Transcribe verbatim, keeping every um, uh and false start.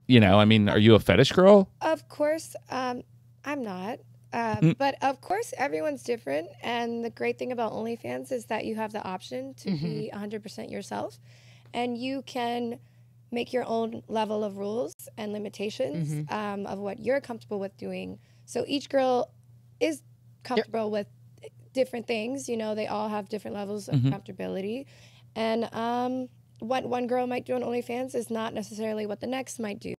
You know, I mean, are you a fetish girl? Of course, um, I'm not. Uh, Mm. but of course, everyone's different. And the great thing about OnlyFans is that you have the option to Mm-hmm. be one hundred percent yourself. And you can make your own level of rules and limitations Mm-hmm. um, of what you're comfortable with doing. So each girl is comfortable with different things. You know, they all have different levels of Mhm. comfortability. And um, what one girl might do on OnlyFans is not necessarily what the next might do.